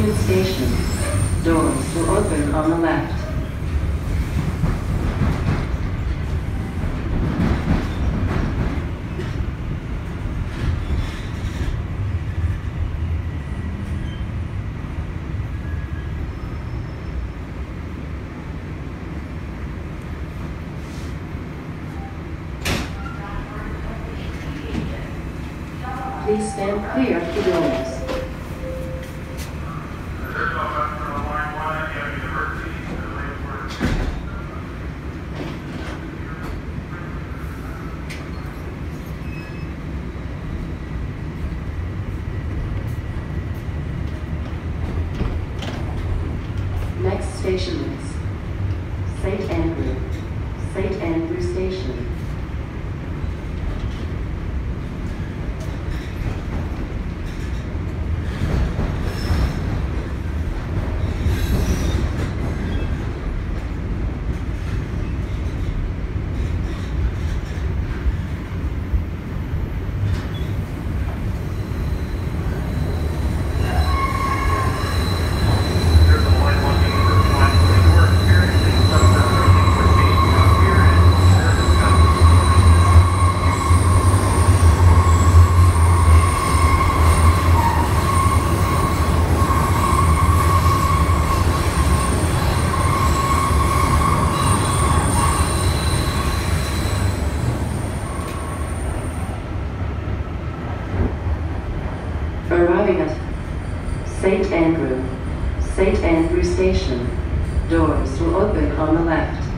Andrew Station. Doors will open on the left. Please stand clear of the doors. Next station is St. Andrew Station. Arriving at St. Andrew Station. Doors will open on the left.